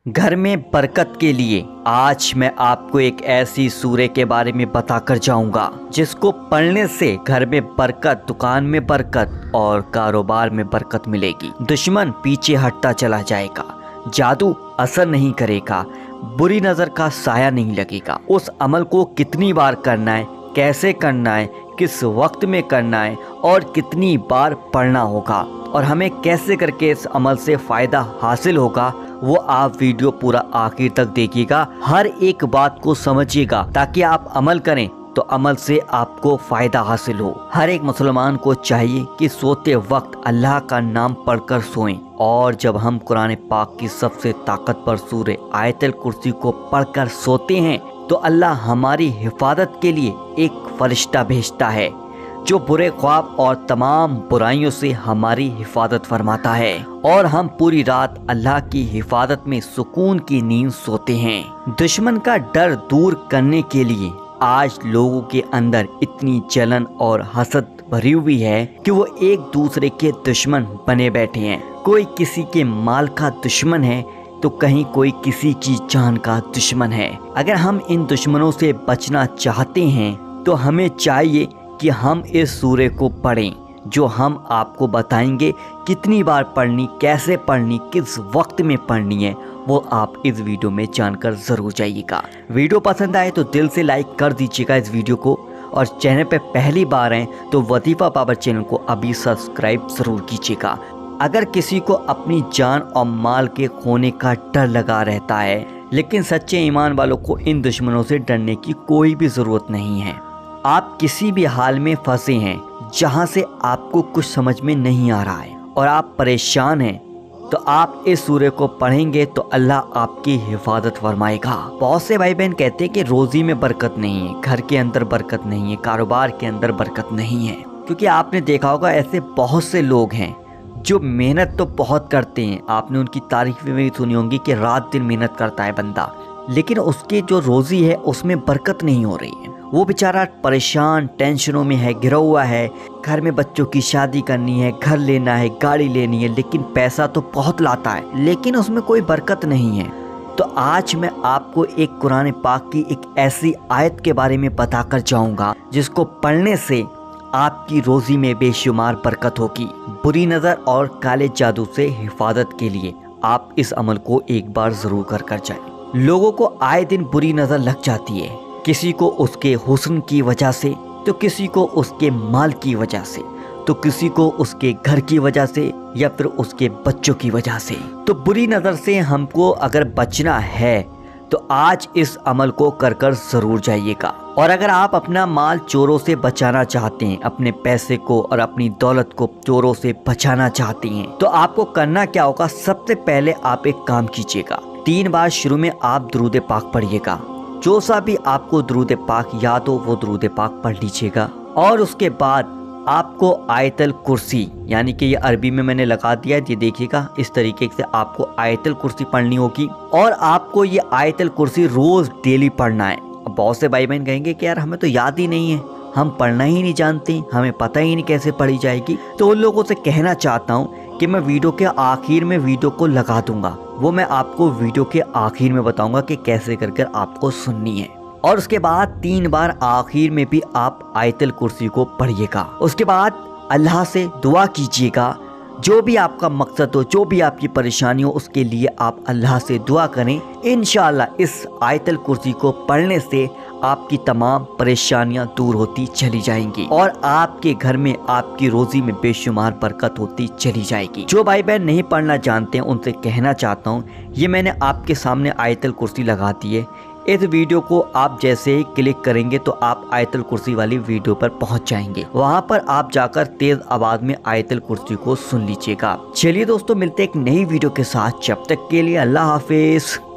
घर में बरकत के लिए आज मैं आपको एक ऐसी सूरह के बारे में बताकर जाऊंगा जिसको पढ़ने से घर में बरकत, दुकान में बरकत और कारोबार में बरकत मिलेगी। दुश्मन पीछे हटता चला जाएगा, जादू असर नहीं करेगा, बुरी नज़र का साया नहीं लगेगा। उस अमल को कितनी बार करना है, कैसे करना है, किस वक्त में करना है और कितनी बार पढ़ना होगा और हमें कैसे करके इस अमल से फ़ायदा हासिल होगा, वो आप वीडियो पूरा आखिर तक देखिएगा। हर एक बात को समझिएगा ताकि आप अमल करें तो अमल से आपको फ़ायदा हासिल हो। हर एक मुसलमान को चाहिए कि सोते वक्त अल्लाह का नाम पढ़कर सोएं, और जब हम कुरान पाक की सबसे ताकतवर सूरह आयतुल कुर्सी को पढ़कर सोते हैं तो अल्लाह हमारी हिफाजत के लिए एक फरिश्ता भेजता है जो बुरे ख्वाब और तमाम बुराइयों से हमारी हिफाजत फरमाता है, और हम पूरी रात अल्लाह की हिफाजत में सुकून की नींद सोते हैं। दुश्मन का डर दूर करने के लिए आज लोगों के अंदर इतनी जलन और हसद भरी हुई है कि वो एक दूसरे के दुश्मन बने बैठे हैं। कोई किसी के माल का दुश्मन है तो कहीं कोई किसी की जान का दुश्मन है। अगर हम इन दुश्मनों से बचना चाहते हैं तो हमें चाहिए कि हम इस सूरह को पढ़ें, जो हम आपको बताएंगे कितनी बार पढ़नी, कैसे पढ़नी, किस वक्त में पढ़नी है, वो आप इस वीडियो में जानकर ज़रूर जाइएगा। वीडियो पसंद आए तो दिल से लाइक कर दीजिएगा इस वीडियो को, और चैनल पे पहली बार हैं तो वजीफ़ा पावर चैनल को अभी सब्सक्राइब ज़रूर कीजिएगा। अगर किसी को अपनी जान और माल के खोने का डर लगा रहता है, लेकिन सच्चे ईमान वालों को इन दुश्मनों से डरने की कोई भी ज़रूरत नहीं है। आप किसी भी हाल में फंसे हैं जहां से आपको कुछ समझ में नहीं आ रहा है और आप परेशान हैं, तो आप इस सूरह को पढ़ेंगे तो अल्लाह आपकी हिफाजत फरमाएगा। बहुत से भाई बहन कहते हैं कि रोज़ी में बरकत नहीं है, घर के अंदर बरकत नहीं है, कारोबार के अंदर बरकत नहीं है, क्योंकि आपने देखा होगा ऐसे बहुत से लोग हैं जो मेहनत तो बहुत करते हैं। आपने उनकी तारीफ में भी सुनी होंगी कि रात दिन मेहनत करता है बंदा, लेकिन उसकी जो रोज़ी है उसमें बरकत नहीं हो रही है। वो बेचारा परेशान, टेंशनों में है, घिरा हुआ है। घर में बच्चों की शादी करनी है, घर लेना है, गाड़ी लेनी है, लेकिन पैसा तो बहुत लाता है, लेकिन उसमें कोई बरकत नहीं है। तो आज मैं आपको एक कुरान पाक की एक ऐसी आयत के बारे में बताकर जाऊंगा जिसको पढ़ने से आपकी रोज़ी में बेशुमार बरकत होगी। बुरी नज़र और काले जादू से हिफाजत के लिए आप इस अमल को एक बार ज़रूर कर जाएं। लोगों को आए दिन बुरी नज़र लग जाती है, किसी को उसके हुस्न की वजह से, तो किसी को उसके माल की वजह से, तो किसी को उसके घर की वजह से, या फिर उसके बच्चों की वजह से। तो बुरी नज़र से हमको अगर बचना है तो आज इस अमल को कर ज़रूर जाइएगा। और अगर आप अपना माल चोरों से बचाना चाहते हैं, अपने पैसे को और अपनी दौलत को चोरों से बचाना चाहते हैं, तो आपको करना क्या होगा। सबसे पहले आप एक काम कीजिएगा, 3 बार शुरू में आप दुरूद पाक पढ़िएगा। जो सा भी आपको दुरूद पाक याद हो वो दुरूद पाक पढ़ लीजिएगा, और उसके बाद आपको आयतुल कुर्सी, यानी कि ये अरबी में मैंने लगा दिया, ये देखिएगा, इस तरीके से आपको आयतुल कुर्सी पढ़नी होगी। और आपको ये आयतुल कुर्सी रोज़ डेली पढ़ना है। अब बहुत से भाई बहन कहेंगे कि यार हमें तो याद ही नहीं है, हम पढ़ना ही नहीं जानते, हमें पता ही नहीं कैसे पढ़ी जाएगी। तो उन लोगों से कहना चाहता हूँ कि मैं वीडियो के आखिर में वीडियो को लगा दूंगा, वो मैं आपको वीडियो के आखिर में बताऊंगा कि कैसे कर आपको सुननी है। और उसके बाद 3 बार आखिर में भी आप आयतुल कुर्सी को पढ़िएगा। उसके बाद अल्लाह से दुआ कीजिएगा, जो भी आपका मकसद हो, जो भी आपकी परेशानी हो, उसके लिए आप अल्लाह से दुआ करें। इंशाअल्लाह इस आयतुल कुर्सी को पढ़ने से आपकी तमाम परेशानियां दूर होती चली जाएंगी और आपके घर में, आपकी रोज़ी में बेशुमार बरकत होती चली जाएगी। जो भाई बहन नहीं पढ़ना जानते हैं उनसे कहना चाहता हूँ, ये मैंने आपके सामने आयतुल कुर्सी लगा दी है। इस वीडियो को आप जैसे ही क्लिक करेंगे तो आप आयतुल कुर्सी वाली वीडियो पर पहुंच जाएंगे। वहां पर आप जाकर तेज आवाज में आयतुल कुर्सी को सुन लीजिएगा। चलिए दोस्तों, मिलते एक नई वीडियो के साथ, जब तक के लिए अल्लाह हाफिज।